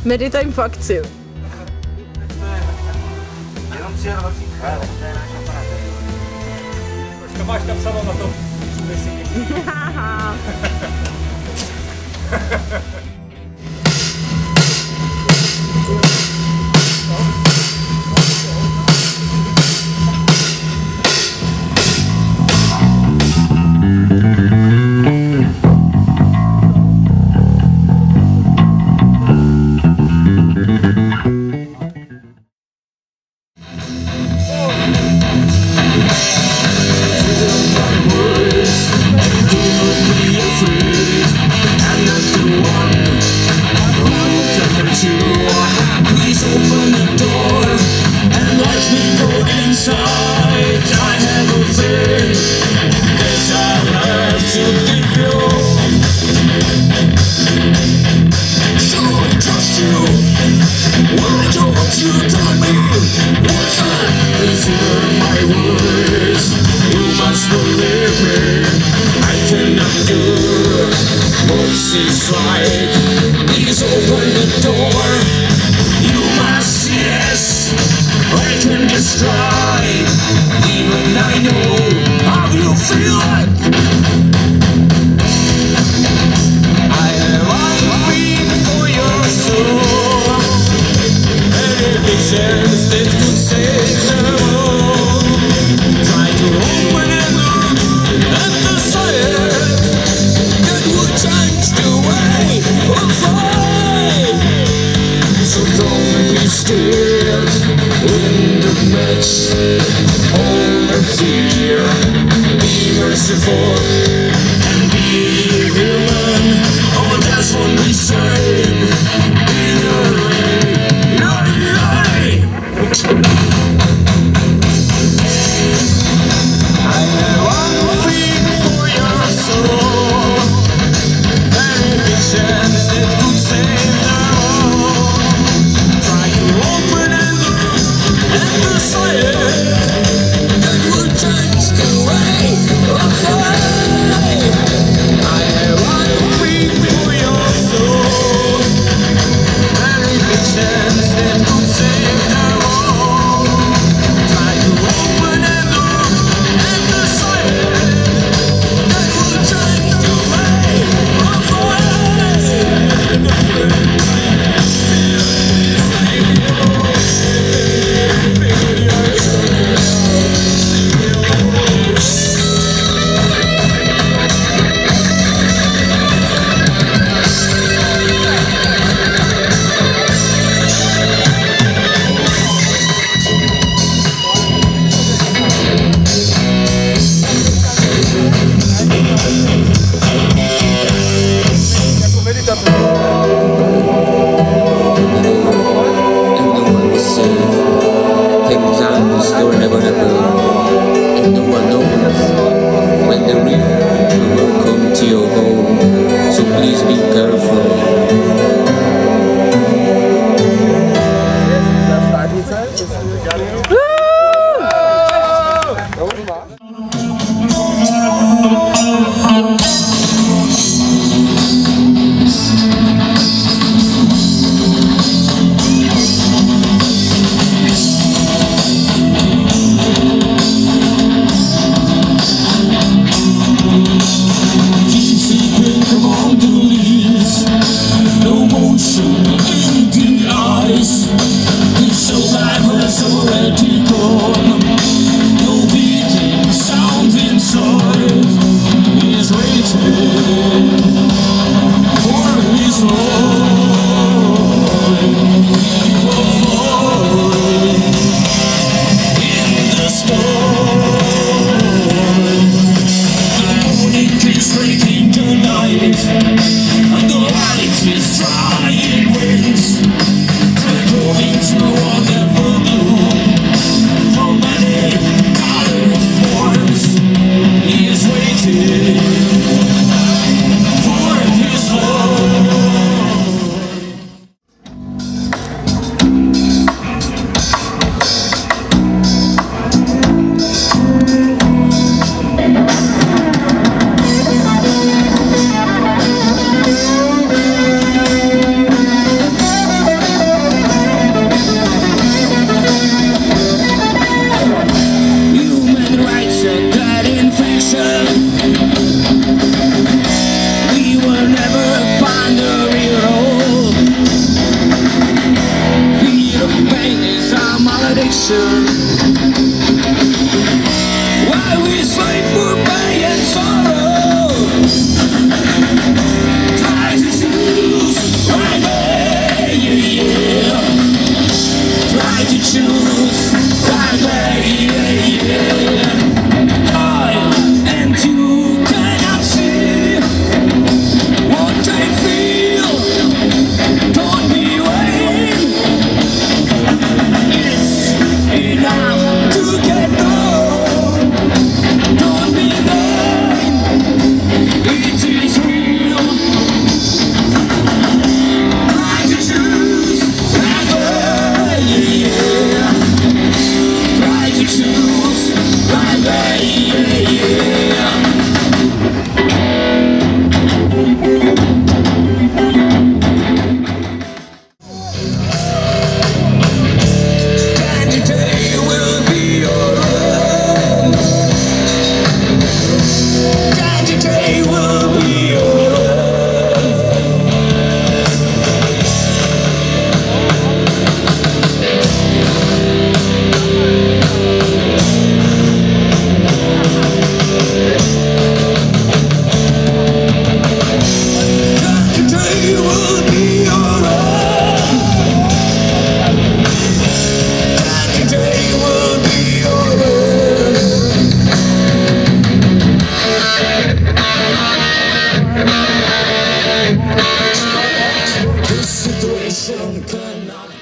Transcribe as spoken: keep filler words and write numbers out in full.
Meditime fakt si. Jenom tři a dvacet. To je náš aparát. Počka, máš napsáno na tom. It's right, please open the door. You must, yes, I can destroy. Even I know how you feel it. I have one thing for your soul, and every chance that could save the world. Try to open and look at the side that would change the way of life. So don't be scared in the midst of the fear. Be merciful and be human. Oh, that's what we say in a way. I have one thing for your soul, and every chance that could save the world. Try to open and look at the side that will change the way of life. I have one thing for your soul, and every chance that could save the world. Try to open and look at the side that will change the way of Keep sleeping, come on, do leave. Why we slave for pain and sorrow? Try to choose right way, yeah, yeah. Try to choose right way, yeah, yeah. I and you cannot see what they feel. Don't be waiting. It's enough to get known. Don't be blind. It is real. Try to choose right way, yeah. Try to choose right way, yeah, yeah. And today will be alright. And today will be alright. And today will be alright. And today will be alright. This situation cannot